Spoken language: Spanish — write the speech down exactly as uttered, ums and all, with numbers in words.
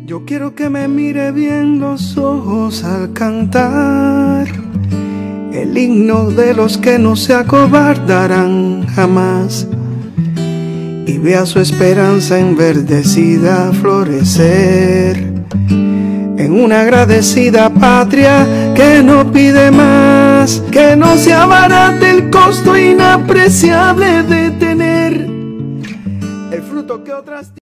Yo quiero que me mire bien los ojos al cantar el himno de los que no se acobardarán jamás, y vea su esperanza enverdecida florecer en una agradecida patria que no pide más, que no se abarate el costo inapreciable de tener el fruto que otras